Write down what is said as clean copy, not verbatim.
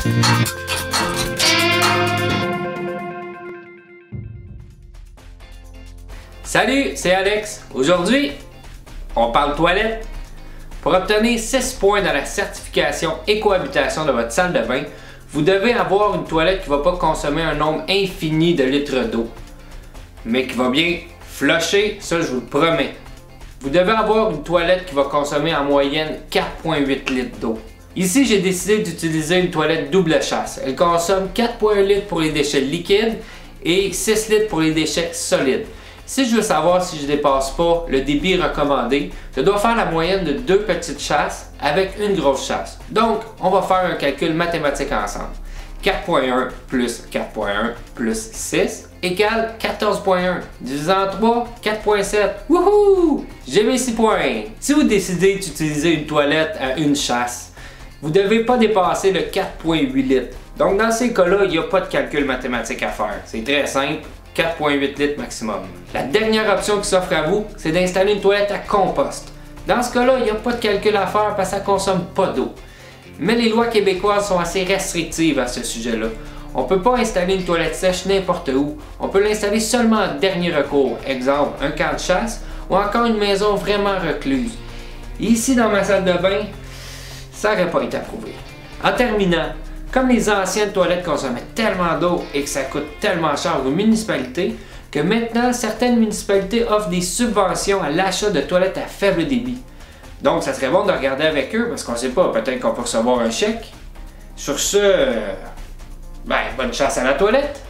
Salut, c'est Alex. Aujourd'hui, on parle toilette. Pour obtenir 6 points dans la certification écohabitation de votre salle de bain, vous devez avoir une toilette qui ne va pas consommer un nombre infini de litres d'eau, mais qui va bien flusher, ça je vous le promets. Vous devez avoir une toilette qui va consommer en moyenne 4,8 litres d'eau. Ici, j'ai décidé d'utiliser une toilette double chasse. Elle consomme 4,1 litres pour les déchets liquides et 6 litres pour les déchets solides. Si je veux savoir si je ne dépasse pas le débit recommandé, je dois faire la moyenne de 2 petites chasses avec une grosse chasse. Donc, on va faire un calcul mathématique ensemble. 4.1 plus 4.1 plus 6 égale 14.1. Divisé en 3, 4.7. Wouhou! J'ai mes 6 points. Si vous décidez d'utiliser une toilette à une chasse, vous ne devez pas dépasser le 4.8 litres. Donc, dans ces cas-là, il n'y a pas de calcul mathématique à faire. C'est très simple. 4,8 litres maximum. La dernière option qui s'offre à vous, c'est d'installer une toilette à compost. Dans ce cas-là, il n'y a pas de calcul à faire parce que ça ne consomme pas d'eau. Mais les lois québécoises sont assez restrictives à ce sujet-là. On ne peut pas installer une toilette sèche n'importe où. On peut l'installer seulement en dernier recours. Exemple, un camp de chasse ou encore une maison vraiment recluse. Ici, dans ma salle de bain, ça n'aurait pas été approuvé. En terminant, comme les anciennes toilettes consommaient tellement d'eau et que ça coûte tellement cher aux municipalités, que maintenant certaines municipalités offrent des subventions à l'achat de toilettes à faible débit. Donc ça serait bon de regarder avec eux parce qu'on ne sait pas, peut-être qu'on peut recevoir un chèque. Sur ce, bonne chance à la toilette!